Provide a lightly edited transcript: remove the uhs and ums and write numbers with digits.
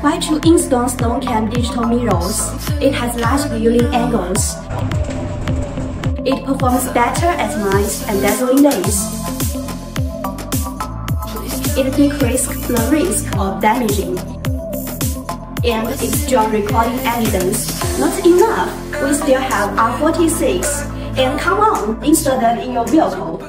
Why to install STONKAM digital mirrors? It has large viewing angles. It performs better at night and dazzling days. It decreases the risk of damaging. And its strong recording evidence. Not enough, we still have R46. And come on, install them in your vehicle.